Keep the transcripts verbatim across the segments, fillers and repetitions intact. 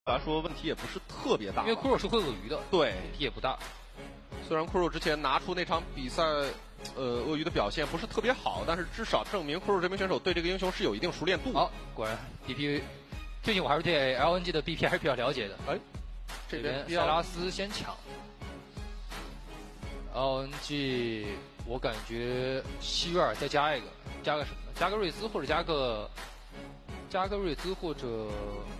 来说问题也不是特别大， 因为库肉是会鳄鱼的， 对， 问题也不大。 虽然库肉之前拿出那场比赛，呃，鳄鱼的表现不是特别好，但是至少证明库肉这名选手对这个英雄是有一定熟练度。 好，果然 B P， 最近我还是对 L N G 的 B P 还是比较了解的。 哎， 这边塞拉斯先抢 ，L N G， 我感觉希维尔再加一个，加个什么呢？加个瑞兹或者加个加个瑞兹或者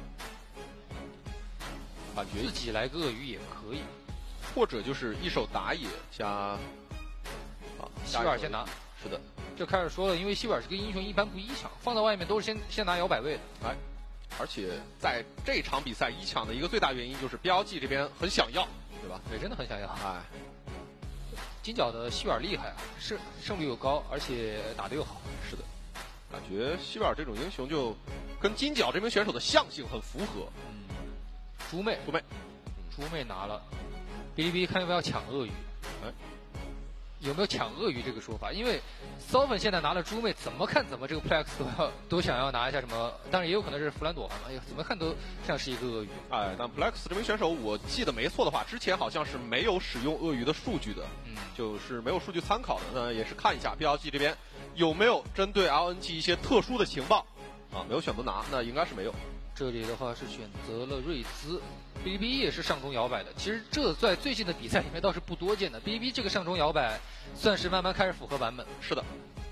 感觉自己来个鳄鱼也可以。 或者就是一手打野加，啊， 希维尔先拿， 是的， 这开始说了，因为希维尔这个英雄一般不一抢，放在外面都是先先拿摇摆位的， 哎，而且在这场比赛一抢的一个最大原因就是 B L G 这边很想要，对吧？ 对，真的很想要。 哎， 金角的希维尔厉害啊，胜胜率又高，而且打得又好。 是的，感觉希维尔这种英雄就跟金角这名选手的象性很符合。 嗯，猪妹， 猪妹， 猪妹拿了。哔哩哔哩看要不要抢鳄鱼？ 哎， 有没有抢鳄鱼这个说法？因为 Sovereign 现在拿了猪妹，怎么看怎么这个 Plex 都要都想要拿一下什么，当然也有可能是弗兰朵环嘛，哎呀，怎么看都像是一个鳄鱼。 哎，但 Plex 这名选手，我记得没错的话，之前好像是没有使用鳄鱼的数据的， 嗯， 就是没有数据参考的。那也是看一下 B L G 这边有没有针对 L N G 一些特殊的情报啊，没有选择拿，那应该是没有。 这里的话是选择了瑞兹，哔哩哔哩也是上中摇摆的。其实这在最近的比赛里面倒是不多见的。哔哩哔哩这个上中摇摆算是慢慢开始符合版本。 是的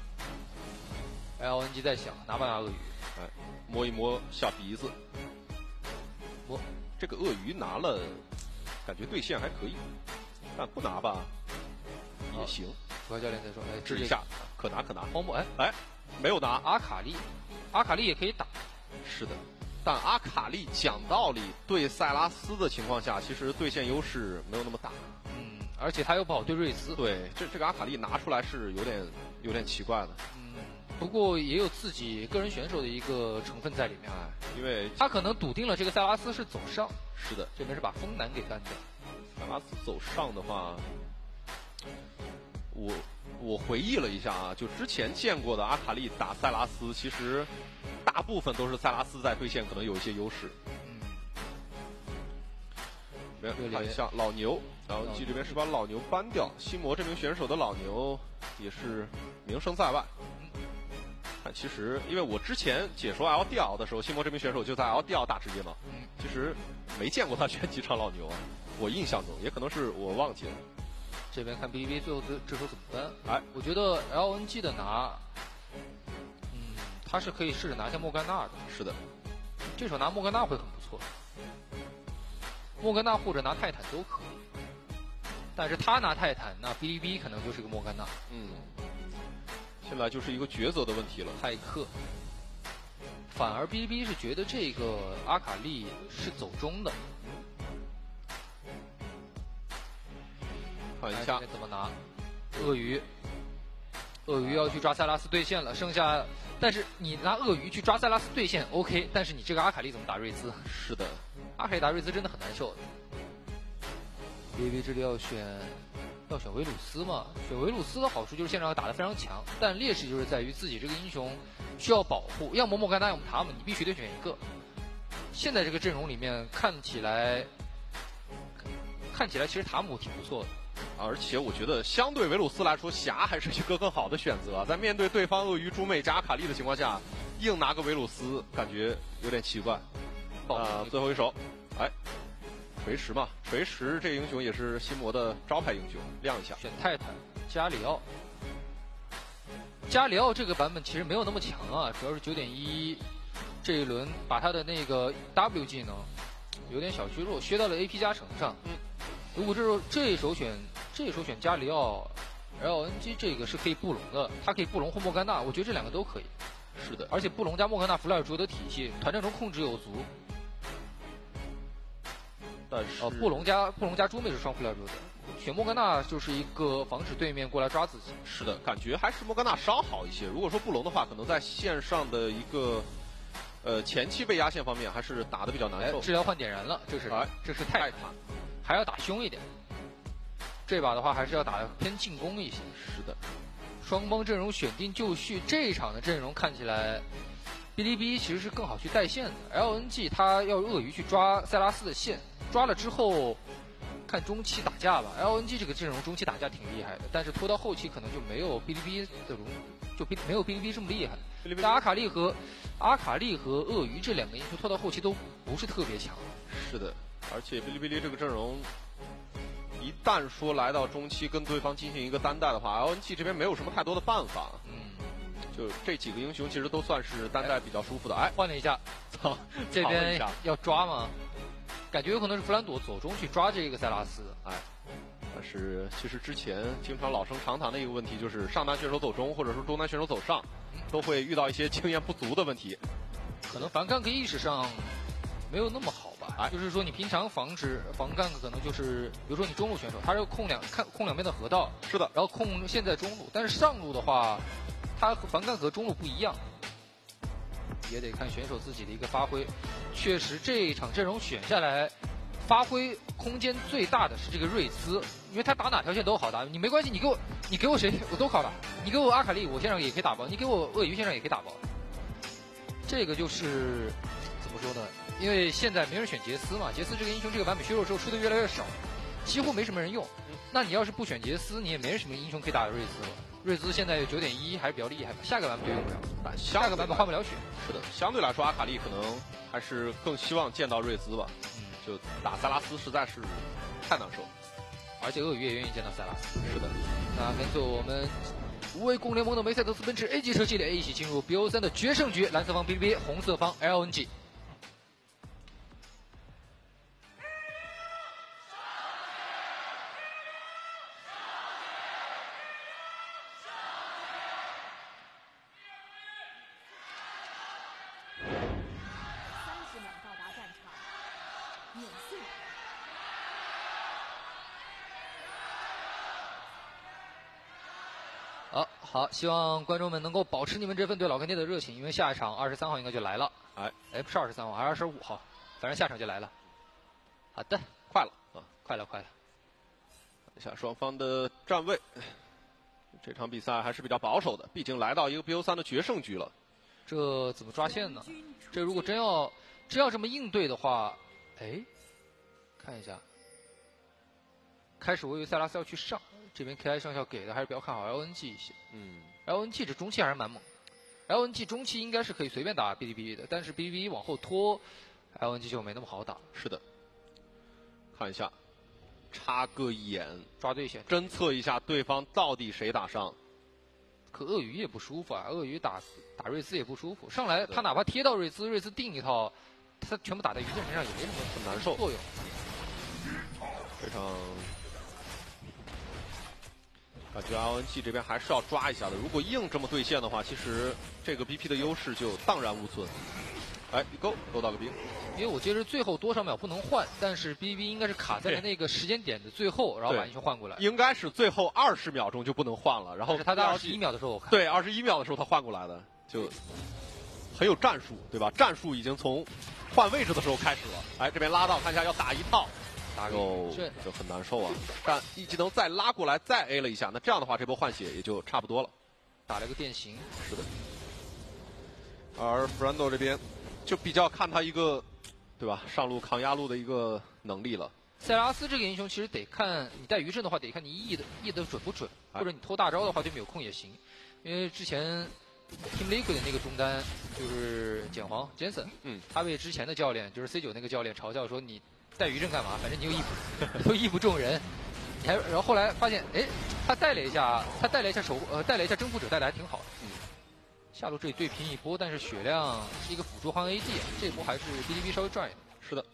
，L N G 在想拿不拿鳄鱼？ 哎，摸一摸小鼻子，摸这个鳄鱼拿了，感觉对线还可以，但不拿吧也行。 主教练在说，哎， 指一下，可拿可拿。 荒漠，哎哎，没有拿阿卡丽，阿卡丽也可以打。 是的。但阿卡丽讲道理，对塞拉斯的情况下，其实对线优势没有那么大。 嗯，而且他又不好对瑞兹。 对，这这个阿卡丽拿出来是有点有点奇怪的。 嗯，不过也有自己个人选手的一个成分在里面啊， 因为他可能笃定了这个塞拉斯是走上。 是的， 这边是把风男给干掉。 塞拉斯走上的话，我我回忆了一下啊，就之前见过的阿卡丽打塞拉斯，其实大部分都是塞拉斯在对线可能有一些优势。 嗯， 这边看一下老牛，然后 G 这边是把老牛搬掉，西魔这名选手的老牛也是名声在外。看，其实因为我之前解说 L D L 的时候，西魔这名选手就在 L D L 打直接嘛，其实没见过他选几场老牛啊，我印象中也可能是我忘记了。 这边看 B B B 最后这这手怎么办？ 哎， 我觉得 L N G 的拿，嗯，他是可以试着拿下莫甘娜的。 是的， 这手拿莫甘娜会很不错。莫甘娜或者拿泰坦都可以，但是他拿泰坦，那 B B B 可能就是个莫甘娜。 嗯，现在就是一个抉择的问题了。 泰克，反而 B B B 是觉得这个阿卡丽是走中的。 看一下怎么拿？鳄鱼，鳄鱼要去抓塞拉斯对线了，剩下，但是你拿鳄鱼去抓塞拉斯对线 OK， 但是你这个阿卡丽怎么打瑞兹？ 是的， 阿卡丽打瑞兹真的很难受的。B B B 这里要选要选维鲁斯嘛？选维鲁斯的好处就是现场打得非常强，但劣势就是在于自己这个英雄需要保护，要么莫甘娜，要么塔姆，你必须得选一个。现在这个阵容里面看起来，看起来其实塔姆挺不错的。 而且我觉得，相对维鲁斯来说，霞还是一个更好的选择。在面对对方鳄鱼、猪妹加阿卡丽的情况下，硬拿个维鲁斯，感觉有点奇怪。啊、呃，最后一手，哎，锤石嘛，锤石这个英雄也是心魔的招牌英雄，亮一下。 选泰坦，加里奥。加里奥这个版本其实没有那么强啊，主要是九点一这一轮把他的那个 W 技能有点小削弱，削到了 A P 加成上。嗯。如果这时候这一手选这一手选加里奥 ，L N G 这个是可以布隆的，它可以布隆或莫甘娜，我觉得这两个都可以。 是的， 而且布隆加莫甘娜弗莱尔卓的体系，团战中控制有足。 但是哦，布隆加布隆加猪妹是双弗莱尔卓的，选莫甘娜就是一个防止对面过来抓自己。 是的，感觉还是莫甘娜稍好一些。如果说布隆的话，可能在线上的一个呃前期被压线方面，还是打得比较难受。 哎、治疗换点燃了，这是、 哎、 这是泰坦。还要打凶一点，这把的话还是要打偏进攻一些。 是的， 双方阵容选定就绪，这一场的阵容看起来哔哩哔哩其实是更好去带线的 ，L N G 它要鳄鱼去抓塞拉斯的线，抓了之后看中期打架吧。L N G 这个阵容中期打架挺厉害的，但是拖到后期可能就没有哔哩哔哩的容，就哔没有哔哩哔哩这么厉害。但阿卡丽和阿卡丽和鳄鱼这两个英雄拖到后期都不是特别强。 是的，而且哔哩哔哩这个阵容，一旦说来到中期跟对方进行一个单带的话 ，L N G 这边没有什么太多的办法。 嗯。 就这几个英雄其实都算是单带比较舒服的。哎， 换了一下， 操， 这边要抓吗？感觉有可能是弗兰朵走中去抓这个塞拉斯。 哎，但是其实之前经常老生常谈的一个问题就是上单选手走中，或者说中单选手走上，都会遇到一些经验不足的问题。 可能防 gank 意识上没有那么好吧？哎，就是说你平常防止防 gank 可能就是，比如说你中路选手，他是控两看控两边的河道， 是的， 然后控现在中路，但是上路的话。它和防干和中路不一样，也得看选手自己的一个发挥。确实，这一场阵容选下来，发挥空间最大的是这个瑞兹，因为他打哪条线都好打。你没关系，你给我你给我谁我都好打。你给我阿卡丽，我线上也可以打爆；你给我鳄鱼线上也可以打爆。这个就是怎么说呢？因为现在没人选杰斯嘛，杰斯这个英雄这个版本削弱之后出的越来越少，几乎没什么人用。那你要是不选杰斯，你也没什么英雄可以打瑞兹了。瑞兹现在九点一还是比较厉害的，下个版本就用不了，下个版本换不了血。 是的，相对来说阿卡丽可能还是更希望见到瑞兹吧。嗯，就打塞拉斯实在是太难受， 而且鳄鱼也愿意见到塞拉斯。 是的， 那跟着我们无畏共联盟的梅赛德斯奔驰 A 级车系列一起进入 B O 三 的决胜局，蓝色方哔哩哔哩，红色方 L N G。好，好，希望观众们能够保持你们这份对老干爹的热情，因为下一场二十三号应该就来了。 哎， 哎，不是二十三号，还是二十五号，反正下场就来了。好的， 快了啊， 快了，快了。 看一下双方的站位，这场比赛还是比较保守的，毕竟来到一个 B O 三 的决胜局了。 这怎么抓线呢？这如果真要真要这么应对的话，哎，看一下，开始我以为塞拉斯要去上。这边 K I 上校给的还是比较看好 L N G 一些，嗯 ，L N G 这中期还是蛮猛的 ，L N G 中期应该是可以随便打哔哩哔哩的，但是哔哩哔哩往后拖 ，L N G 就没那么好打。 是的，看一下，插个眼， 抓对线， 侦测一下对方到底谁打伤。 可鳄鱼也不舒服啊，鳄鱼打打瑞兹也不舒服，上来他哪怕贴到瑞兹，瑞兹定一套，他全部打在鱼阵身上也没什么很难受作用。 非常。感觉 L N G 这边还是要抓一下的，如果硬这么对线的话，其实这个 B P 的优势就荡然无存。哎，一勾勾到个兵， 因为我记得最后多少秒不能换，但是 B B 应该是卡在了那个时间点的最后，然后把英雄换过来。 应该是最后二十秒钟就不能换了，然后他在二十一秒的时候我看。 对，二十一秒的时候他换过来的，就很有战术，对吧？战术已经从换位置的时候开始了。哎，这边拉到，看一下要打一套。打够就很难受啊！但一技能再拉过来，再 A 了一下，那这样的话，这波换血也就差不多了。 打了个电刑， 是的。而 Brando 这边就比较看他一个，对吧？上路抗压路的一个能力了。 塞拉斯这个英雄其实得看你带余阵的话，得看你 E 的 E 的准不准，或者你偷大招的话，对面有空也行。因为之前 Team Liquid 的那个中单就是简皇 Jensen， 嗯，他被之前的教练就是 C 九那个教练嘲笑说你。带余阵干嘛？反正你又义不，又义不重人。你还然后后来发现，哎，他带了一下，他带了一下守呃，带了一下征服者，带的还挺好的。嗯。下路这里对拼一波，但是血量是一个辅助换 A D， 这波还是哔哩哔哩稍微赚一点。 是的。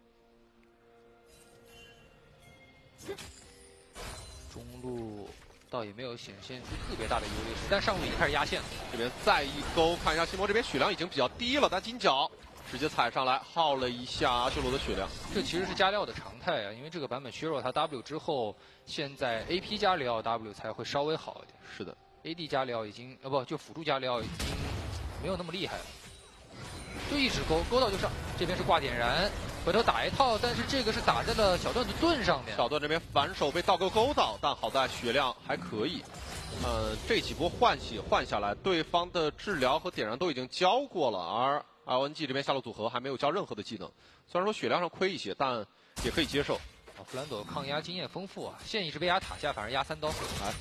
中路倒也没有显现出特别大的优劣势，但上路已经开始压线了。 这边再一勾，看一下西摩这边血量已经比较低了，但金角。直接踩上来，耗了一下阿修罗的血量。 这其实是加料的常态啊，因为这个版本削弱它 W 之后，现在 A P 加里奥 W 才会稍微好一点。 是的 ，A D 加里奥已经呃不就辅助加里奥已经没有那么厉害了。就一直勾，勾到就上。这边是挂点燃，回头打一套，但是这个是打在了小段的盾上面。 小段这边反手被倒钩勾到，但好在血量还可以。 呃，这几波换血换下来，对方的治疗和点燃都已经交过了，而 L N G 这边下路组合还没有交任何的技能。虽然说血量上亏一些，但也可以接受。 啊，弗兰朵抗压经验丰富啊，现一直被压塔下，反而压三刀。 哎，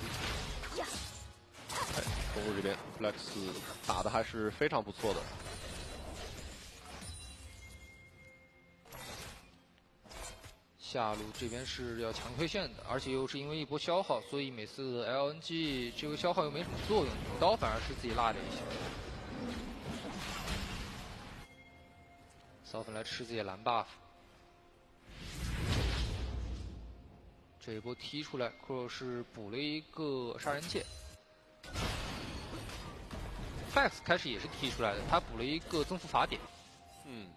哎，中路这边 Flex 打的还是非常不错的。 下路这边是要强推线的，而且又是因为一波消耗，所以每次 L N G 这个消耗又没什么作用，补刀反而是自己落着一些。骚粉来吃自己的蓝 buff， 这一波踢出来 ，Crow 是补了一个杀人剑。Flex 开始也是踢出来的，他补了一个增幅法典。 嗯。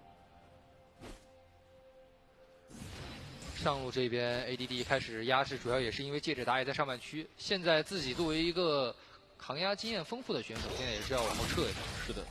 上路这边 A D D 开始压制，主要也是因为戒指打野在上半区，现在自己作为一个抗压经验丰富的选手，现在也是要往后撤一下。 是的。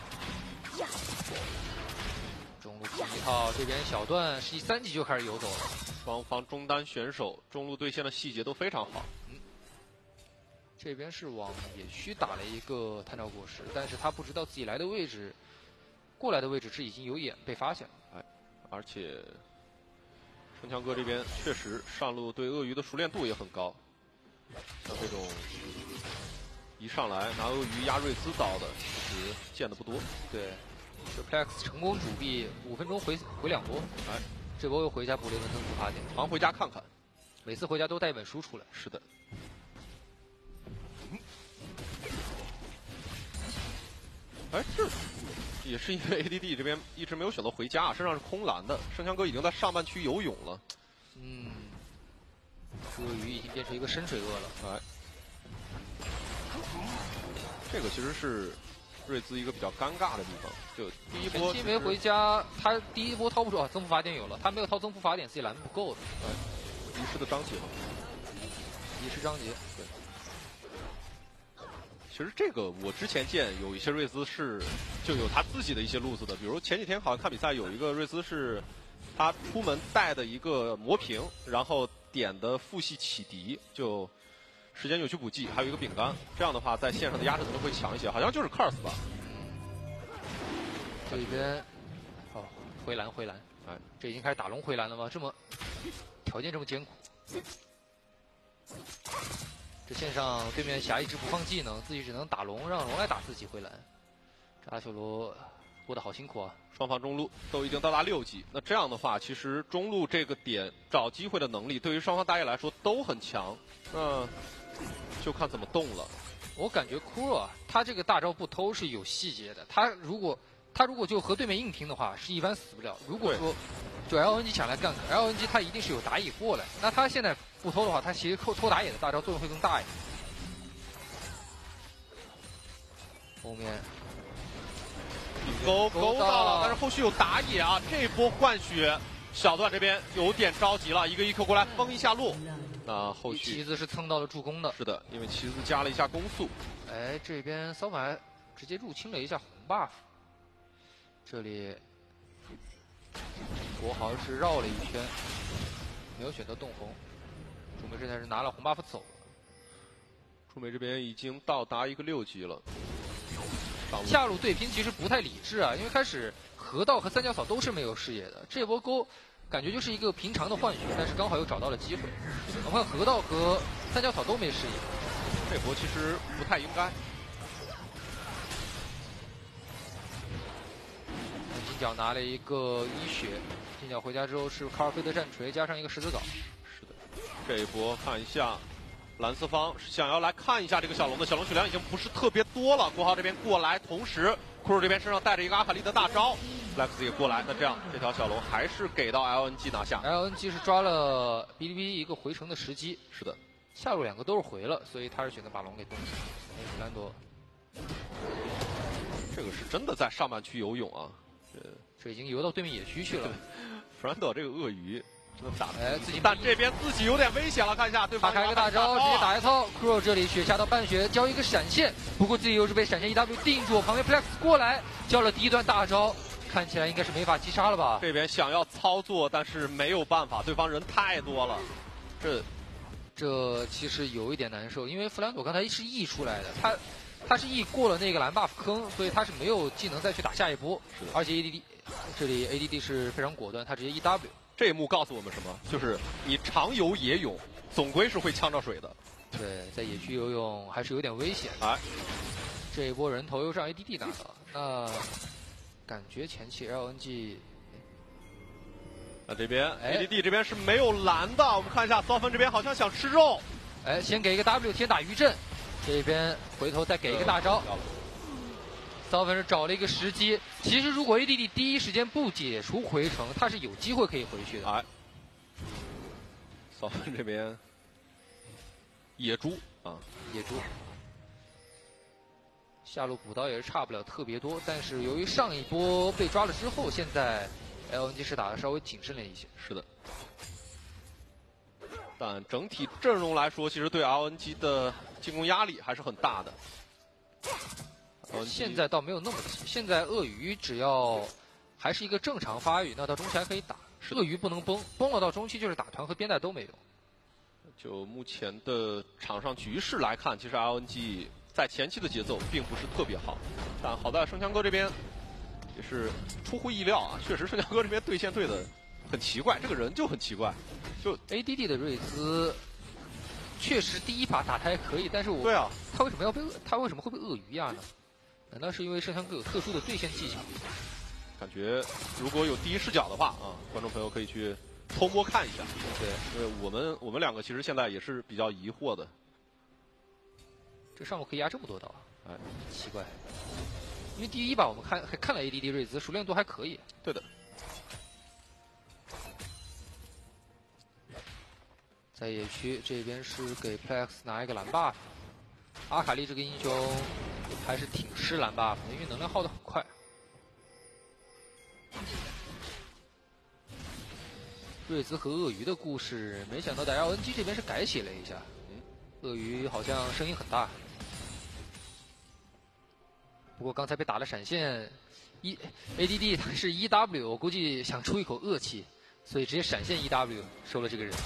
中路第一套，这边小段十三级就开始游走了。 双方中单选手中路对线的细节都非常好。 嗯。这边是往野区打了一个探照果实，但是他不知道自己来的位置，过来的位置是已经有眼被发现了。 哎，而且。城墙哥这边确实上路对鳄鱼的熟练度也很高，像这种一上来拿鳄鱼压瑞兹刀的，其实见的不多。 对，这 Plex 成功主币五分钟回回两波，哎，这波又回家补了一本增幅法典， 常回家看看， 每次回家都带一本书出来。 是的。哎，这也是因为 A D D 这边一直没有选择回家，身上是空蓝的。圣枪哥已经在上半区游泳了。 嗯，鳄鱼已经变成一个深水鳄了。 哎，这个其实是瑞兹一个比较尴尬的地方。就第一波前期没回家，他第一波掏不出啊，增幅法典有了，他没有掏增幅法典，自己蓝不够的。 哎，遗失的章节嘛， 遗失章节，对。 其实这个我之前见有一些瑞兹是就有他自己的一些路子的，比如前几天好像看比赛有一个瑞兹是他出门带的一个魔瓶，然后点的父系启迪，就时间扭曲补剂，还有一个饼干，这样的话在线上的压制能力会强一些，好像就是 Curse 吧。 这边哦回蓝回蓝，哎，这已经开始打龙回蓝了吗？这么条件这么艰苦。这线上对面侠一直不放技能，自己只能打龙，让龙来打自己回蓝。这阿修罗过得好辛苦啊！ 双方中路都已经到达六级，那这样的话，其实中路这个点找机会的能力，对于双方打野来说都很强。那就看怎么动了。 我感觉库洛啊，他这个大招不偷是有细节的。他如果他如果就和对面硬拼的话，是一般死不了。如果说就 L N G 抢来干 ，L N G 他一定是有打野过来。那他现在不偷的话，他其实偷偷打野的大招作用会更大一点。后面勾勾到了，但是后续有打野啊，这波换血，小段这边有点着急了，一个 E Q 过来封一下路。那后续棋子是蹭到了助攻的， 是的，因为棋子加了一下攻速。 哎，这边骚马直接入侵了一下红 buff， 这里国豪是绕了一圈，没有选择动红。朱梅现在是拿了红 buff 走了。 朱梅这边已经到达一个六级了。 下路对拼其实不太理智啊，因为开始河道和三角草都是没有视野的，这波勾感觉就是一个平常的换血，但是刚好又找到了机会。我们看河道和三角草都没视野， 这波其实不太应该。 金角拿了一个一血，金角回家之后是卡尔菲的战锤加上一个十字镐。 是的，这一波看一下。蓝四方想要来看一下这个小龙的小龙血量已经不是特别多了，国豪这边过来，同时库鲁这边身上带着一个阿卡丽的大招 ，Flex 也过来，那这样这条小龙还是给到 L N G 拿下。 L N G 是抓了哔哩哔哩一个回城的时机， 是的， 下路两个都是回了，所以他是选择把龙给动起来。弗兰多， 这个是真的在上半区游泳啊，这这已经游到对面野区去了。 弗兰多这个鳄鱼。打哎，自己但这边自己有点危险了，看一下对方他开个大招，直接打一套 ，Crow 这里血下到半血，交一个闪现，不过自己又是被闪现 E W 定住，旁边 Plex 过来交了第一段大招，看起来应该是没法击杀了吧？ 这边想要操作，但是没有办法，对方人太多了，这这其实有一点难受，因为弗兰朵刚才是 E 出来的，他他是 E 过了那个蓝 buff 坑，所以他是没有技能再去打下一波。而且 A D D 这里 A D D 是非常果断，他直接 E W。 这一幕告诉我们什么？就是你常游野泳，总归是会呛着水的。 对，在野区游泳还是有点危险。 哎， 这一波人头又是让 A D D 拿到，那感觉前期 L N G。 那这边 A D D 这边是没有蓝的，我们看一下骚芬这边好像想吃肉。 哎，先给一个 W 先打余震，这边回头再给一个大招。骚芬是找了一个时机，其实如果 A D D 第一时间不解除回城，他是有机会可以回去的。 哎，骚芬这边野猪啊， 野猪。下路补刀也是差不了特别多，但是由于上一波被抓了之后，现在 L N G 是打的稍微谨慎了一些。 是的。但整体阵容来说，其实对 L N G 的进攻压力还是很大的。 现在倒没有那么急，现在鳄鱼只要还是一个正常发育，那到中期还可以打。鳄鱼不能崩，崩了到中期就是打团和边带都没用。 就目前的场上局势来看，其实 L N G 在前期的节奏并不是特别好，但好在生强哥这边也是出乎意料啊，确实生强哥这边对线对的很奇怪，这个人就很奇怪。就 A D D 的瑞兹确实第一把打他还可以，但是我对啊， 他为什么要被他为什么会被鳄鱼压呢？难道是因为生强哥有特殊的对线技巧？ 感觉如果有第一视角的话啊，观众朋友可以去偷摸看一下。 对， 因为我们我们两个其实现在也是比较疑惑的。 这上路可以压这么多刀， 哎， 奇怪。因为第一把我们看还看了 A D D 瑞兹，熟练度还可以。 对的。 在野区这边是给 Plex 拿一个蓝 buff， 阿卡丽这个英雄还是挺吃蓝 buff 的，因为能量耗得很快。瑞兹和鳄鱼的故事，没想到在 L N G 这边是改写了一下。鳄鱼好像声音很大，不过刚才被打了闪现，一 A D D 他是 E W， 我估计想出一口恶气，所以直接闪现 E W 收了这个人头。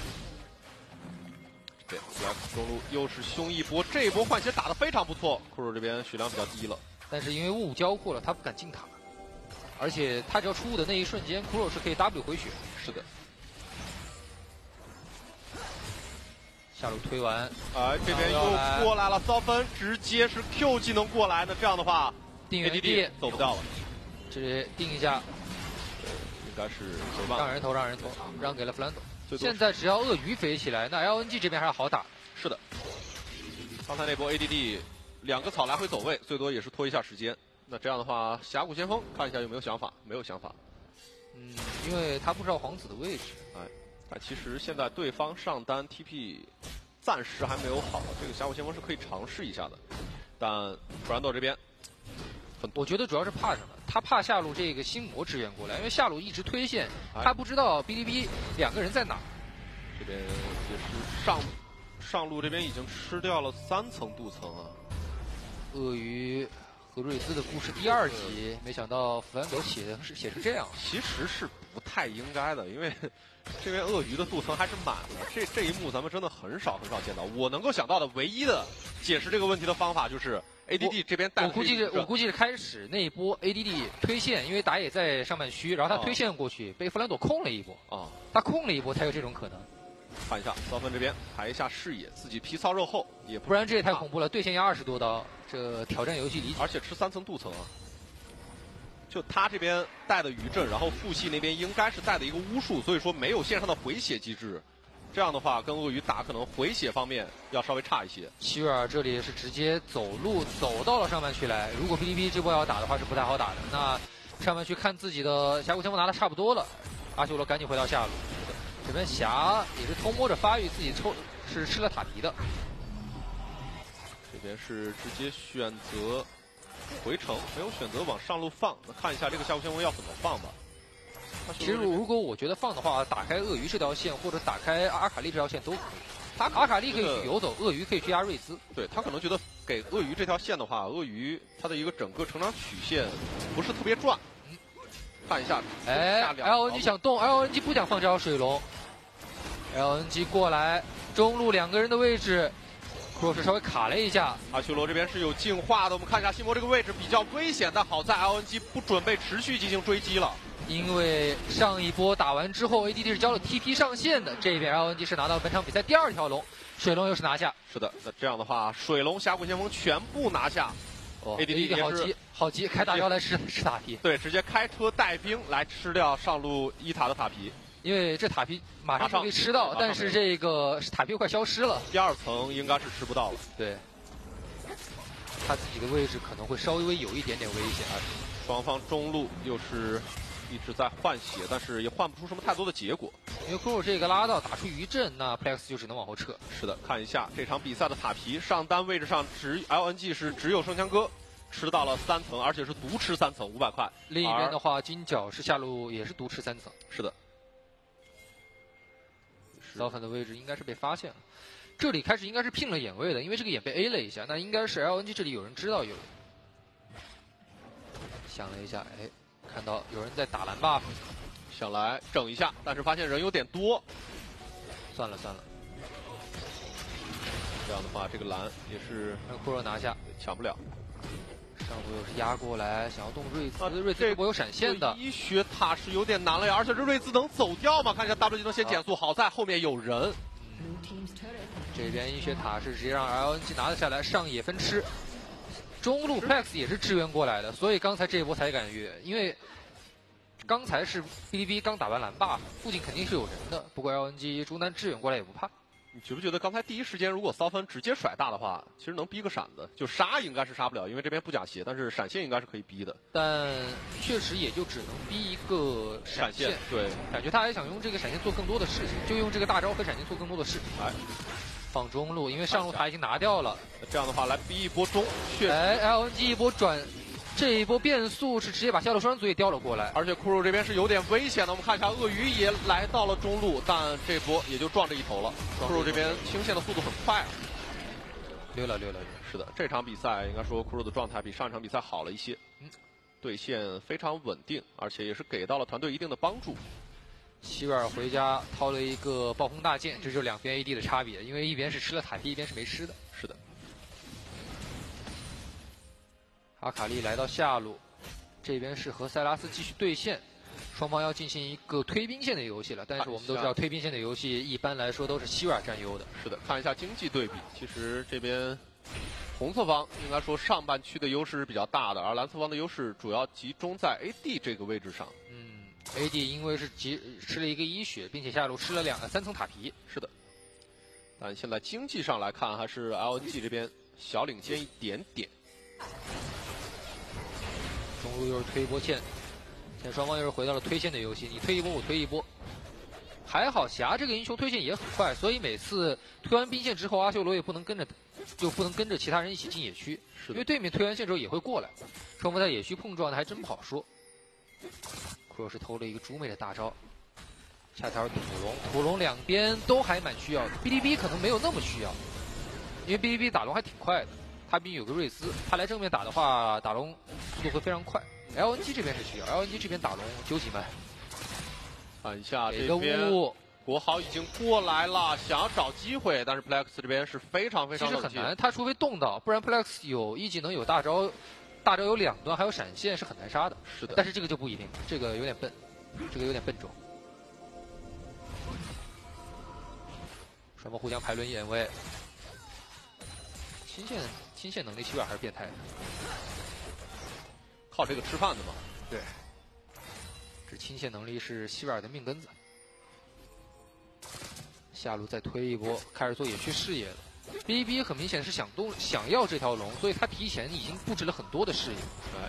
对 ，X 中路又是凶一波，这一波换血打得非常不错。库鲁这边血量比较低了， 但是因为雾交互了，他不敢进塔，而且他只要出雾的那一瞬间，库鲁是可以 W 回血。 是的。 下路推完， 哎，这边又过来了，骚芬直接是 Q 技能过来，那这样的话 ，A D D 走不掉了。 这里定一下， 应该是让人头，让人头，让给了弗兰朵。现在只要鳄鱼飞起来，那 L N G 这边还是好打。 是的，刚才那波 A D D 两个草来回走位，最多也是拖一下时间。那这样的话，峡谷先锋看一下有没有想法？没有想法。 嗯，因为他不知道皇子的位置。 哎，但其实现在对方上单 T P 暂时还没有好，这个峡谷先锋是可以尝试一下的。但弗兰多这边， 我觉得主要是怕什么？他怕下路这个心魔支援过来，因为下路一直推线，他不知道哔哩哔哩两个人在哪。 这边也是上上路这边已经吃掉了三层镀层啊。 鳄鱼和瑞兹的故事第二集，没想到弗兰朵写的是写成这样。 其实是不太应该的，因为这边鳄鱼的镀层还是满的。这这一幕咱们真的很少很少见到。我能够想到的唯一的解释这个问题的方法就是 A D D 这边带。 我估计是我估计是开始那一波 A D D 推线，因为打野在上半区，然后他推线过去，哦、被弗兰朵控了一波啊，他控了一波才有这种可能。 看一下骚芬这边排一下视野，自己皮糙肉厚，也不然这也太恐怖了，对线压二十多刀，这挑战游戏理解。 而且吃三层镀层啊。就他这边带的余震，然后父系那边应该是带的一个巫术，所以说没有线上的回血机制。这样的话，跟鳄鱼打可能回血方面要稍微差一些。 希维尔这里是直接走路走到了上半区来，如果 P D P 这波要打的话是不太好打的。那上半区看自己的峡谷先锋拿的差不多了，阿修罗赶紧回到下路。这边霞也是偷摸着发育，自己抽是吃了塔皮的。 这边是直接选择回城，没有选择往上路放。那看一下这个峡谷先锋要怎么放吧。 其实如果我觉得放的话，打开鳄鱼这条线或者打开阿卡丽这条线都可以。他阿卡丽可以去游走，鳄鱼可以去压瑞兹。 对他可能觉得给鳄鱼这条线的话，鳄鱼它的一个整个成长曲线不是特别转。看一下， 哎 ，L N G 想动 ，L N G 不想放这条水龙。 L N G 过来，中路两个人的位置。 Cross 稍微卡了一下， 阿修罗这边是有净化的。我们看一下西魔这个位置比较危险，但好在 L N G 不准备持续进行追击了。 因为上一波打完之后 ，A D D 是交了 T P 上线的，这边 L N G 是拿到本场比赛第二条龙，水龙又是拿下。 是的，那这样的话，水龙峡谷先锋全部拿下。 哦 A D D 好急，好急，开大招来吃吃塔皮。 对，直接开车带兵来吃掉上路一塔的塔皮。 因为这塔皮马上就可以吃到，但是这个塔皮快消失了。 第二层应该是吃不到了。 对，他自己的位置可能会稍微有一点点危险。 双方中路又是一直在换血，但是也换不出什么太多的结果。 因为 Kuro 这个拉到打出余震，那 Plex 就只能往后撤。 是的，看一下这场比赛的塔皮上单位置上只 L N G 是只有圣枪哥。 吃到了三层，而且是独吃三层，五百块。 另一边的话，金角是下路也是独吃三层。 是的。 老粉的位置应该是被发现了，这里开始应该是拼了眼位的，因为这个眼被 A 了一下，那应该是 L N G 这里有人知道有人。想了一下，哎，看到有人在打蓝 buff， 想来整一下，但是发现人有点多， 算了算了。 这样的话，这个蓝也是让库洛拿下， 抢不了。 上路又是压过来，想要动瑞兹， 啊、 瑞兹这波有闪现的。 医学塔是有点难了呀，而且这瑞兹能走掉吗？看一下 W 技能先减速，啊、好在后面有人。 嗯、这边医学塔是直接让 L N G 拿了下来，上野分吃。中路 Plex 也是支援过来的，所以刚才这一波才敢越，因为刚才是 B D B 刚打完蓝 buff， 附近肯定是有人的。不过 L N G 中单支援过来也不怕。 你觉不觉得刚才第一时间如果骚分直接甩大的话，其实能逼个闪子，就杀应该是杀不了，因为这边不假鞋，但是闪现应该是可以逼的。 但确实也就只能逼一个闪现。 闪现对， 感觉他还想用这个闪现做更多的事情，就用这个大招和闪现做更多的事。 哎， 放中路，因为上路塔已经拿掉了。 这样的话来逼一波中，确实。 哎 ，L N G 一波转。 这一波变速是直接把下路双人组也叼了过来， 而且库鲁这边是有点危险的。我们看一下，鳄鱼也来到了中路，但这波也就撞这一头了。库鲁这边清线的速度很快， 溜了溜了。 是的，这场比赛应该说库鲁的状态比上一场比赛好了一些，嗯，对线非常稳定，而且也是给到了团队一定的帮助。 希维尔回家掏了一个暴风大剑，这就是两边 A D 的差别，因为一边是吃了塔皮，一边是没吃的。 是的。 阿卡丽来到下路，这边是和塞拉斯继续对线，双方要进行一个推兵线的游戏了。但是我们都知道，推兵线的游戏一般来说都是希维尔占优的。 是的，看一下经济对比，其实这边红色方应该说上半区的优势是比较大的，而蓝色方的优势主要集中在 A D 这个位置上。 嗯 ，A D 因为是集吃了一个医血，并且下路吃了两三层塔皮。 是的，但现在经济上来看，还是 L N G 这边小领先一点点。 中路又是推一波线，现在双方又是回到了推线的游戏，你推一波我推一波。还好霞这个英雄推线也很快，所以每次推完兵线之后，阿修罗也不能跟着，就不能跟着其他人一起进野区，因为对面推完线之后也会过来，双方在野区碰撞的还真不好说。库洛是偷了一个猪妹的大招，下条土龙，土龙两边都还蛮需要的 ，B D B 可能没有那么需要，因为 B D B 打龙还挺快的。 他毕竟有个瑞斯，他来正面打的话，打龙速度会非常快。L N G 这边是需要 ，L N G 这边打龙究极慢。 看一下这边，国豪已经过来了，想要找机会，但是 Plex 这边是非常非常其实很难，他除非动到，不然 Plex 有一技能、有大招，大招有两段，还有闪现是很难杀的。 是的， 但是这个就不一定，这个有点笨，这个有点笨重。双方互相排轮眼位，清线。 清线能力希维尔还是变态的， 靠这个吃饭的嘛。 对，这清线能力是希维尔的命根子。下路再推一波，开始做野区视野了。B B 很明显是想动想要这条龙，所以他提前已经布置了很多的视野。 对。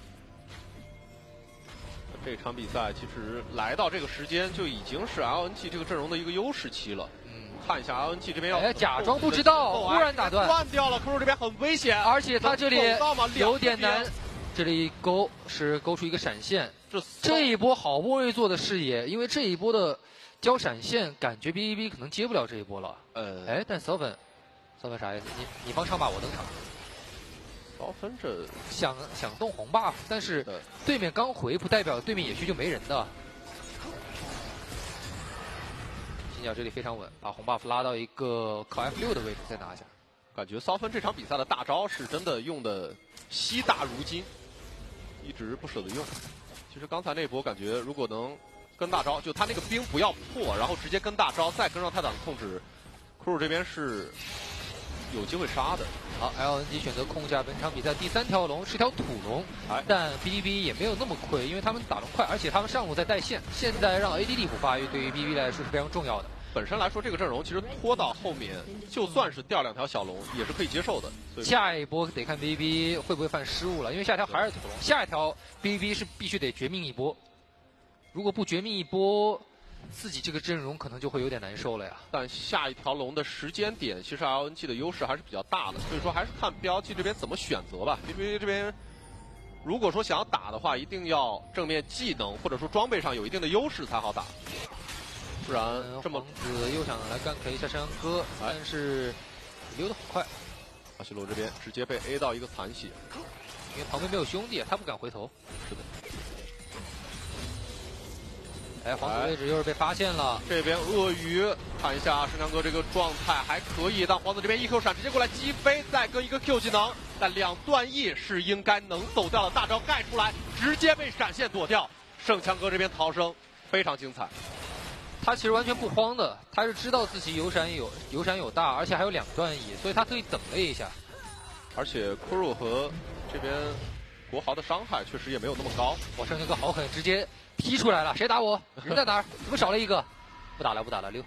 这场比赛其实来到这个时间就已经是 L N G 这个阵容的一个优势期了。 看一下 L N G 这边要， 哎，假装不知道，忽然打断， 断掉了。库鲁这边很危险， 而且他这里有点难，这里一勾是勾出一个闪现。 这这一波好不容易做的视野，因为这一波的交闪现，感觉 B B B 可能接不了这一波了。 呃， 哎，但骚粉，骚粉啥意思？你你方唱罢我登场。 骚粉这想想动红 buff， 但是对面刚回，不代表对面野区就没人的。 金角这里非常稳，把红 buff 拉到一个靠 F 六的位置再拿下。 感觉骚芬这场比赛的大招是真的用的惜大如金，一直不舍得用。其实刚才那波感觉如果能跟大招，就他那个兵不要破，然后直接跟大招，再跟上泰坦的控制，库鲁这边是有机会杀的。 好 ，L N G 选择控下本场比赛第三条龙，是条土龙， 哎、 但 B B B 也没有那么亏，因为他们打龙快，而且他们上路在带线，现在让 A D D 补发育对于 B B B 来说是非常重要的。 本身来说，这个阵容其实拖到后面，就算是掉两条小龙也是可以接受的。所以下一波得看 B B B 会不会犯失误了，因为下一条还是土龙，下一条 B B B 是必须得绝命一波，如果不绝命一波，自己这个阵容可能就会有点难受了呀。 但下一条龙的时间点，其实 L N G 的优势还是比较大的，所以说还是看标记这边怎么选择吧。B B B 这边如果说想要打的话，一定要正面技能或者说装备上有一定的优势才好打。不然这么王子又想来干 K 一下山羊哥，但是溜得很快。 阿修罗这边直接被 A 到一个残血， 因为旁边没有兄弟，他不敢回头。 是的。 哎，皇子位置又是被发现了。 这边鳄鱼看一下山羊哥这个状态还可以，但皇子这边一 Q 闪直接过来击飞，再跟一个 Q 技能，但两段 E 是应该能走掉的，大招盖出来，直接被闪现躲掉。圣枪哥这边逃生非常精彩。 他其实完全不慌的，他是知道自己有闪有有闪有大，而且还有两段 E， 所以他特意等了一下。 而且库鲁和这边国豪的伤害确实也没有那么高。 哇，圣枪哥好狠，直接踢出来了，谁打我？人在哪儿？怎么少了一个？不打了，不打了，溜。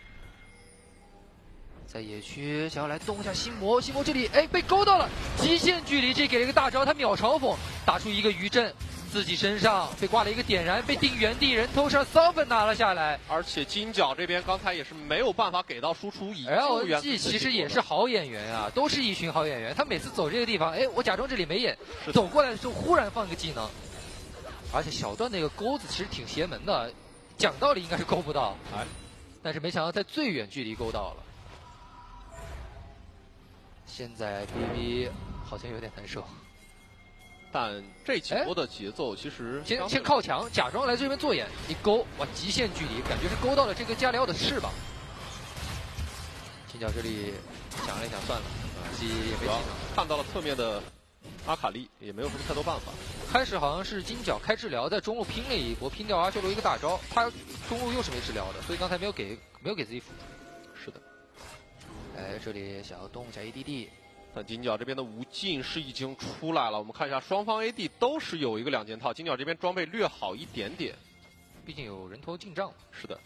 在野区想要来动一下心魔，心魔这里哎被勾到了，极限距离，这给了一个大招，他秒嘲讽，打出一个余震。自己身上被挂了一个点燃，被定原地，人头上骚粉拿了下来。 而且金角这边刚才也是没有办法给到输出，以 ，L N G 其实也是好演员啊，都是一群好演员。他每次走这个地方，哎，我假装这里没眼，走过来的时候忽然放一个技能，而且小段那个钩子其实挺邪门的，讲道理应该是勾不到， 哎， 但是没想到在最远距离勾到了。现在 B B 好像有点难受。 但这几波的节奏其实先先靠墙，假装来这边做眼，一勾，哇，极限距离，感觉是勾到了这个加里奥的翅膀。金角这里想了一想，算了，自己也没技能， 看到了侧面的阿卡丽，也没有什么太多办法。 开始好像是金角开治疗，在中路拼了一波，拼掉阿修罗一个大招，他中路又是没治疗的，所以刚才没有给没有给自己辅助。 是的， 哎，这里想要动一下 A D D。 但金角这边的无尽是已经出来了，我们看一下双方 A D 都是有一个两件套，金角这边装备略好一点点， 毕竟有人头进账。 是的。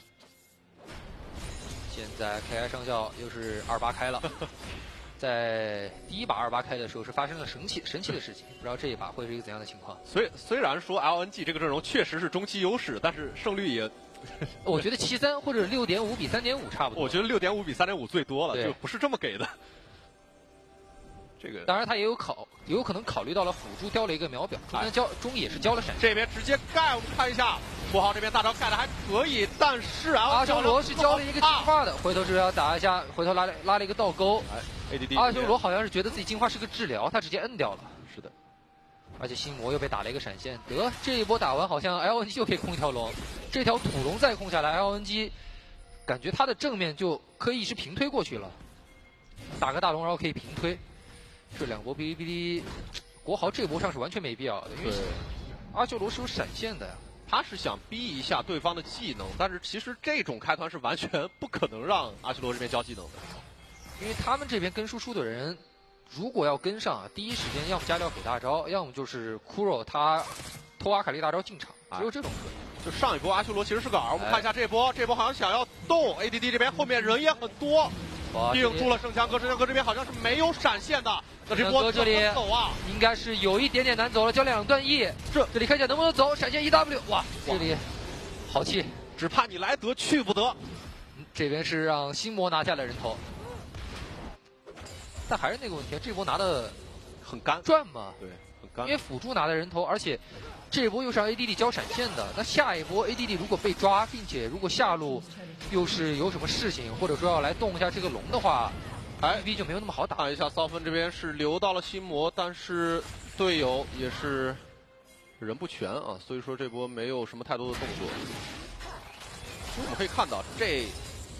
现在 K I 上校又是二八开了，在第一把二八开的时候是发生了神奇神奇的事情，不知道这一把会是一个怎样的情况。 虽虽然说 L N G 这个阵容确实是中期优势，但是胜率也， 我觉得七三或者六点五比三点五差不多。 我觉得六点五比三点五最多了，就不是这么给的。这个当然他也有考，也有可能考虑到了辅助掉了一个秒表，中间交中野是交了闪， 这边直接盖，我们看一下，国豪这边大招盖的还可以，但是啊， 阿修罗是交了一个进化的，回头这边要打一下，回头拉拉了一个倒钩， 哎 ，A D D， 阿修罗好像是觉得自己进化是个治疗，他直接摁掉了， 是的， 而且心魔又被打了一个闪现，得这一波打完好像 L N G 又可以控一条龙，这条土龙再控下来 ，L N G 感觉他的正面就可以是平推过去了，打个大龙然后可以平推。这两波哔哩哔哩，国豪这波上是完全没必要的，因为阿修罗是有闪现的呀。 他是想逼一下对方的技能，但是其实这种开团是完全不可能让阿修罗这边交技能的， 因为他们这边跟输出的人，如果要跟上啊，第一时间要么加料给大招，要么就是库洛他偷阿卡丽大招进场，只有这种可能。 就上一波阿修罗其实是个饵，我们看一下这波，这波好像想要动 A D D 这边后面人也很多。定住了圣枪哥，圣枪哥这边好像是没有闪现的，那这波这里走啊， 应该是有一点点难走了，交两段 E， 这这里看一下能不能走，闪现 E W， 哇，这里好气， 只怕你来得去不得。 这边是让心魔拿下了人头，但还是那个问题，这波拿的很干， 赚嘛， 对，很干， 因为辅助拿的人头，而且这一波又是让 A D D 交闪现的，那下一波 A D D 如果被抓，并且如果下路又是有什么事情，或者说要来动一下这个龙的话，哎 ，B 就没有那么好打。 看一下骚芬这边是留到了心魔，但是队友也是人不全啊，所以说这波没有什么太多的动作。其实我们可以看到，这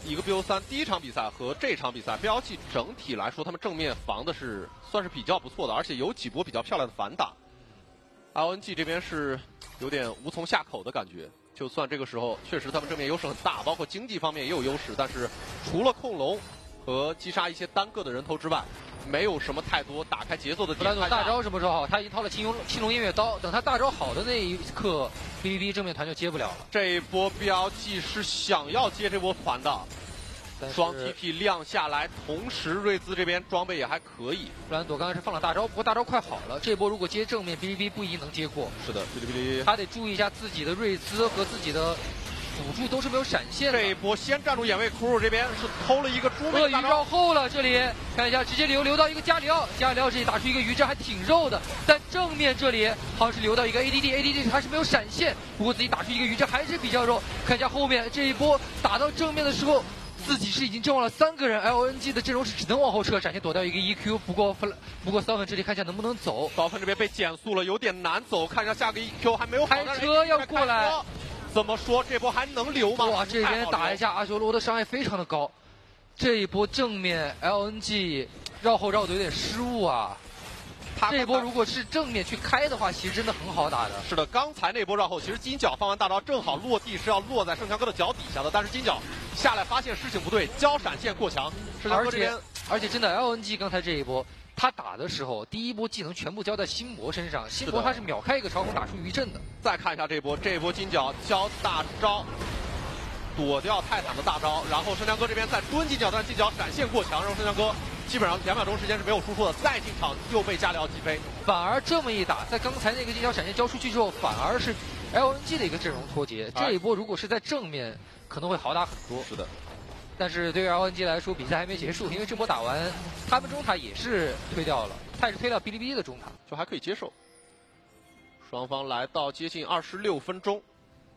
一个 B O 三第一场比赛和这场比赛 B L G 整体来说，他们正面防的是算是比较不错的，而且有几波比较漂亮的反打。L N G 这边是有点无从下口的感觉。就算这个时候确实他们正面优势很大，包括经济方面也有优势，但是除了控龙和击杀一些单个的人头之外，没有什么太多打开节奏的点。 弗兰佐大招什么时候好？他已经掏了青龙青龙偃月刀，等他大招好的那一刻 ，B B B 正面团就接不了了。 这一波 B L G 是想要接这波团的。双 T P 亮下来，同时瑞兹这边装备也还可以。 弗兰朵刚才是放了大招，不过大招快好了，这波如果接正面，哔哩哔哩不一定能接过。 是的，哔哩哔哩他得注意一下自己的瑞兹和自己的辅助都是没有闪现的。 这一波先站住眼位，库鲁这边是偷了一个猪鳄鱼绕后了，这里看一下，直接留留到一个加里奥，加里奥这里打出一个鱼阵还挺肉的，但正面这里好像是留到一个 A D D，A D D 还是没有闪现，不过自己打出一个鱼阵还是比较肉。看一下后面这一波打到正面的时候。自己是已经阵亡了三个人 ，L N G 的阵容是只能往后撤，闪现躲掉一个 E Q。不过弗不过骚粉这里看一下能不能走。 骚粉这边被减速了，有点难走。看一下下个 E Q 还没有好。 开车要过来， 怎么说这波还能留吗？ 哇，这边打一下阿修罗的伤害非常的高。这一波正面 L N G 绕后绕的有点失误啊。这一波如果是正面去开的话，其实真的很好打的。 是的，刚才那波绕后，其实金角放完大招正好落地是要落在盛强哥的脚底下的，但是金角下来发现事情不对，交闪现过强。盛强哥这边， 而且真的 L N G 刚才这一波，他打的时候第一波技能全部交在心魔身上，心魔他是秒开一个嘲讽打出余震的。 再看一下这波，这波金角交大招。躲掉泰坦的大招，然后盛强哥这边再蹲金角，但是金角闪现过强，然后盛强哥基本上两秒钟时间是没有输出的，再进场又被加里奥击飞。 反而这么一打，在刚才那个金角闪现交出去之后，反而是 L N G 的一个阵容脱节。这一波如果是在正面，可能会好打很多。 是的， 但是对于 L N G 来说，比赛还没结束，因为这波打完，他们中塔也是推掉了，他也是推掉哔哩哔哩的中塔， 就还可以接受。双方来到接近二十六分钟。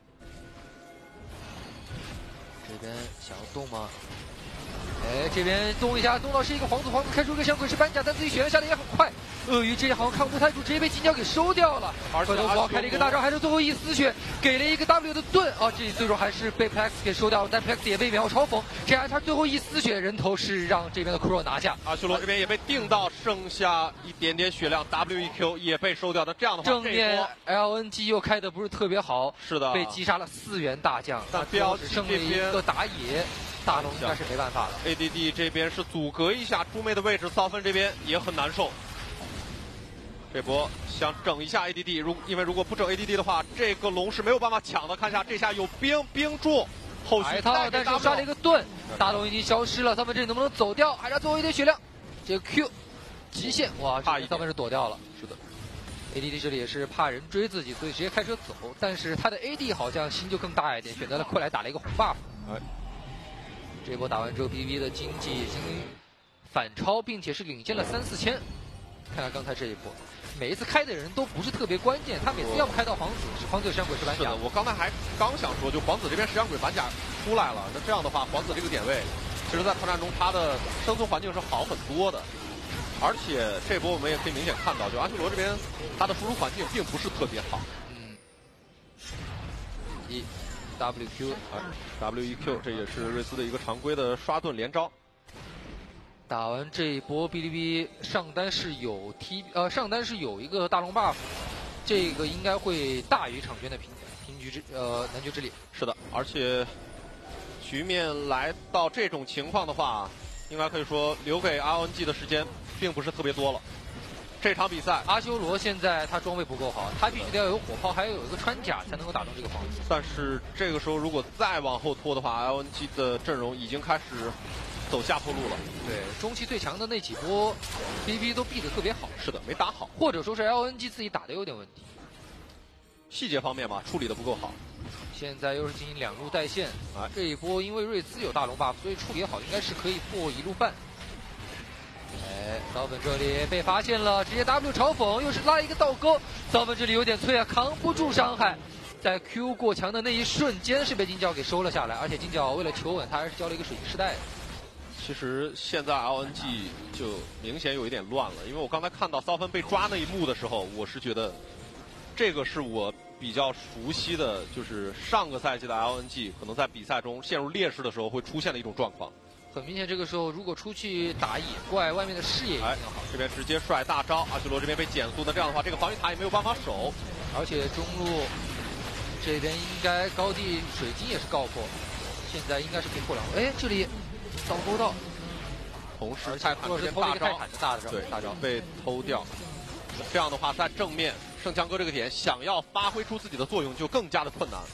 这边想要动吗？哎，这边动一下，动到是一个皇子，皇子开出一个响鬼石扳甲，但自己血量下的也很快。鳄鱼这里好像抗不太住，直接被金角给收掉了。 而且阿开了一个大招，还是最后一丝血，给了一个 W 的盾。哦，这里最终还是被 Plex 给收掉了，但 Plex 也被秒嘲讽。这样他最后一丝血，人头是让这边的 Kuro 拿下。 阿修罗这边也被定到剩下一点点血量 ，W E Q 也被收掉的。这样的话， 正面 L N G 又开的不是特别好， 是的， 被击杀了四员大将， 但 B L G 只剩了一个打野。大龙应该是没办法了。 A D D 这边是阻隔一下猪妹的位置，骚芬这边也很难受。这波想整一下 A D D， 如因为如果不整 A D D 的话，这个龙是没有办法抢的。看一下这下有冰冰柱，后续套，但是杀了一个盾，大龙已经消失了。骚芬这里能不能走掉？还差最后一点血量。这个 Q 极限，哇，这骚芬是躲掉了。 是的。 A D D 这里也是怕人追自己，所以直接开车走。但是他的 A D 好像心就更大一点，选择了过来打了一个红 buff。 哎。 这波打完之后 ，B B 的经济已经反超，并且是领先了三四千。看看刚才这一波，每一次开的人都不是特别关键，他每次要不开到皇子，是皇子有闪鬼石板甲。 是的，我刚才还刚想说，就皇子这边石像鬼板甲出来了，那这样的话，皇子这个点位，其实在团战中他的生存环境是好很多的。而且这波我们也可以明显看到，就阿修罗这边他的输出环境并不是特别好。 嗯。一。W Q 啊 ，W E Q， 这也是瑞斯的一个常规的刷盾连招。 打完这一波，哔哩哔哩上单是有 T 呃上单是有一个大龙 buff， 这个应该会大于场均的平平局之呃男爵之力。 是的，而且局面来到这种情况的话，应该可以说留给 R N G 的时间并不是特别多了。这场比赛， 阿修罗现在他装备不够好，他必须得要有火炮，还要有一个穿甲才能够打中这个皇子。 但是这个时候如果再往后拖的话 ，L N G 的阵容已经开始走下坡路了。 对，中期最强的那几波 ，B B 都避得特别好。 是的，没打好， 或者说是 L N G 自己打的有点问题， 细节方面吧，处理的不够好。 现在又是进行两路带线，啊，这一波因为瑞兹有大龙 buff， 所以处理好应该是可以破一路半。哎，骚粉这里被发现了，直接 W 嘲讽，又是拉一个倒钩。骚粉这里有点脆啊，扛不住伤害，在 Q 过墙的那一瞬间是被金角给收了下来，而且金角为了求稳，他还是交了一个水晶丝带。 其实现在 L N G 就明显有一点乱了，因为我刚才看到骚芬被抓那一幕的时候，我是觉得这个是我比较熟悉的，就是上个赛季的 L N G 可能在比赛中陷入劣势的时候会出现的一种状况。 很明显，这个时候如果出去打野怪，外面的视野一定要好。 这边直接甩大招，阿修罗这边被减速，那这样的话，这个防御塔也没有办法守。 而且中路这边应该高地水晶也是告破，现在应该是可以破两路。哎，这里倒钩到， 同时泰坦这边偷了一个泰坦的大招， 对大招被偷掉。这样的话，在正面圣枪哥这个点想要发挥出自己的作用就更加的困难。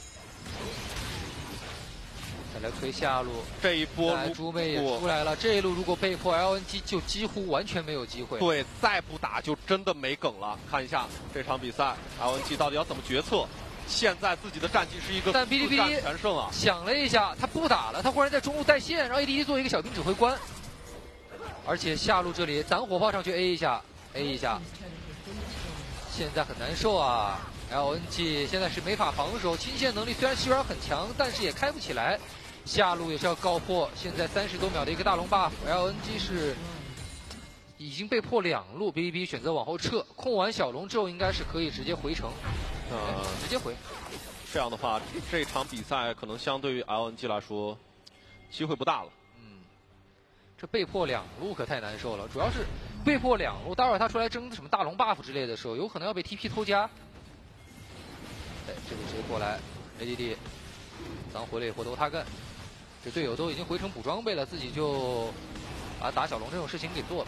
再来推下路， 这一波猪妹也出来了，这一路如果被迫 L N G 就几乎完全没有机会。 对，再不打就真的没梗了。看一下这场比赛 ，L N G 到底要怎么决策？现在自己的战绩是一个但哔哩哔哩全胜啊！ 想了一下，他不打了，他忽然在中路带线，让 A D D 做一个小兵指挥官，而且下路这里攒火炮上去 A 一下 ，A 一下。现在很难受啊 ！L N G 现在是没法防守，清线能力虽然希尔很强，但是也开不起来。下路也是要告破，现在三十多秒的一个大龙 buff，L N G 是已经被迫两路，哔哩哔哩选择往后撤，控完小龙之后应该是可以直接回城，呃，直接回。 这样的话，这场比赛可能相对于 L N G 来说，机会不大了。 嗯，这被迫两路可太难受了，主要是被迫两路，待会儿他出来争什么大龙 buff 之类的时候，有可能要被 T P 偷家。哎，这里谁过来 ？A D D， 咱回来以后都他干。这队友都已经回城补装备了，自己就把打小龙这种事情给做了，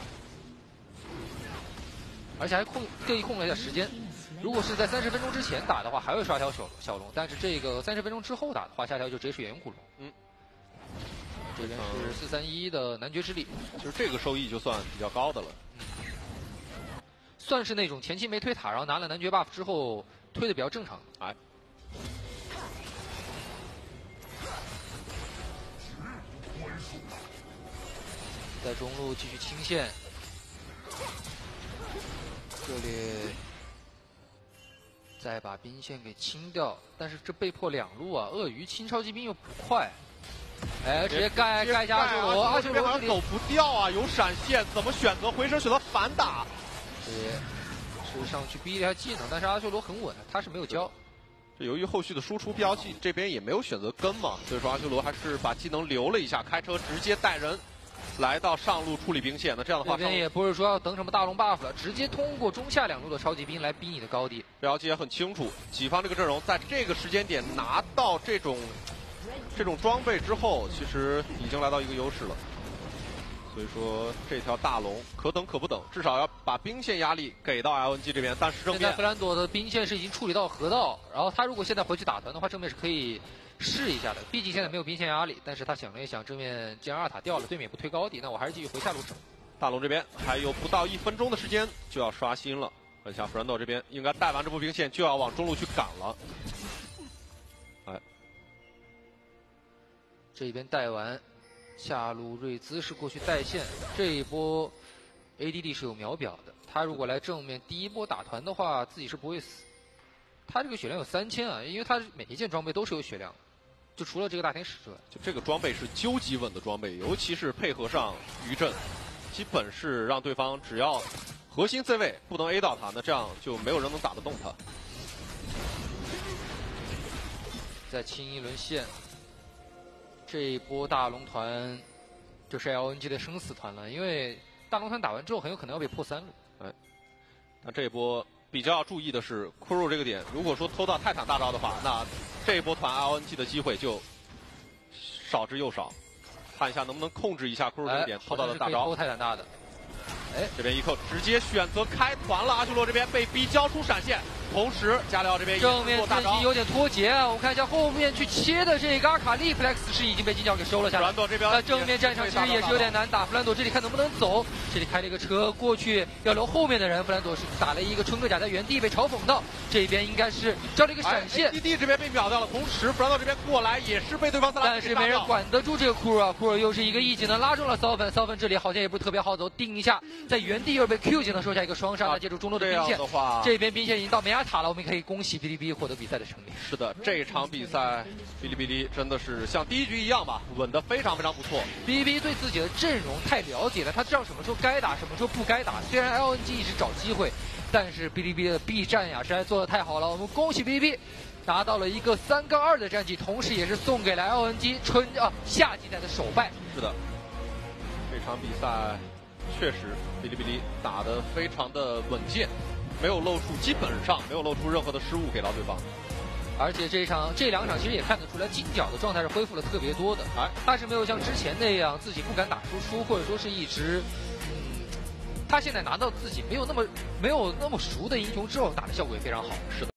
而且还控特意控了一下时间。如果是在三十分钟之前打的话，还会刷条小小龙，但是这个三十分钟之后打的话，下条就直接是远古龙。嗯，这边是四三一的男爵之力， 其实这个收益就算比较高的了。 嗯，算是那种前期没推塔，然后拿了男爵 buff 之后推的比较正常。哎。在中路继续清线，这里再把兵线给清掉，但是这被迫两路啊，鳄鱼清超级兵又不快，哎，直接盖盖一下阿修罗，阿修罗好像走不掉啊，有闪现，怎么选择回身选择反打？ 对，是上去逼了一下技能，但是阿修罗很稳，他是没有交。 这由于后续的输出标记，这边也没有选择跟嘛，所以说阿修罗还是把技能留了一下，开车直接带人。来到上路处理兵线，那这样的话， 这边也不是说要等什么大龙 buff 了，直接通过中下两路的超级兵来逼你的高地。 了解也很清楚，己方这个阵容在这个时间点拿到这种这种装备之后，其实已经来到一个优势了。所以说这条大龙可等可不等，至少要把兵线压力给到 L N G 这边。但是正面现在弗兰朵的兵线是已经处理到河道，然后他如果现在回去打团的话，正面是可以试一下的，毕竟现在没有兵线压力。但是他想了一想，正面既然二塔掉了，对面也不推高地，那我还是继续回下路守。 大龙这边还有不到一分钟的时间就要刷新了，看一下弗兰朵这边应该带完这波兵线就要往中路去赶了。哎， 这边带完，下路瑞兹是过去带线，这一波 A D D 是有秒表的，他如果来正面第一波打团的话，自己是不会死。他这个血量有三千啊，因为他每一件装备都是有血量，就除了这个大天使之外， 就这个装备是究极稳的装备，尤其是配合上余震，基本是让对方只要核心 C 位不能 A 到他，那这样就没有人能打得动他。 再清一轮线，这一波大龙团就是 L N G 的生死团了，因为大龙团打完之后很有可能要被破三路。 哎，那这一波。比较要注意的是，库入这个点，如果说偷到泰坦大招的话，那这一波团 L N G 的机会就少之又少。看一下能不能控制一下库入这个点偷到的大招。 偷泰坦大的， 哎，这边一扣直接选择开团了，阿修罗这边被逼交出闪现，同时加里奥这边正面阵型有点脱节啊。我们看一下后面去切的这个阿卡丽 Flex 是已经被金角给收了下来。 弗兰朵这边那正面战场其实也是有点难打，弗兰朵这里看能不能走，这里开了一个车过去要留后面的人，弗兰朵是打了一个春哥甲在原地被嘲讽到，这边应该是交了一个闪现。 D D 这边被秒掉了，同时弗兰朵这边过来也是被对方萨拉但是没人管得住这个库尔啊，库尔又是一个 E 技能拉中了骚粉，骚粉这里好像也不是特别好走，定一下在原地又被 Q 技能收下一个双杀，那借助中路的兵线，这边兵线已经到梅亚塔了，我们可以恭喜哔哩哔哩获得比赛的胜利。 是的，这场比赛哔哩哔哩真的是像第一局一样吧，稳得非常非常不错。 哔哩哔哩对自己的阵容太了解了，他知道什么时候该打，什么时候不该打。虽然 L N G 一直找机会， 但是哔哩哔哩的 B 站呀实在做的太好了，我们恭喜哔哩哔哩拿到了一个三杠二的战绩，同时也是送给了 L N G 春啊夏季赛的首败。 是的，这场比赛确实哔哩哔哩打得非常的稳健，没有露出，基本上没有露出任何的失误给到对方。 而且这一场、这两场其实也看得出来，金角的状态是恢复了特别多的。 哎， 他是没有像之前那样自己不敢打输出，或者说是一直，嗯，他现在拿到自己没有那么没有那么熟的英雄之后，打的效果也非常好。 是的。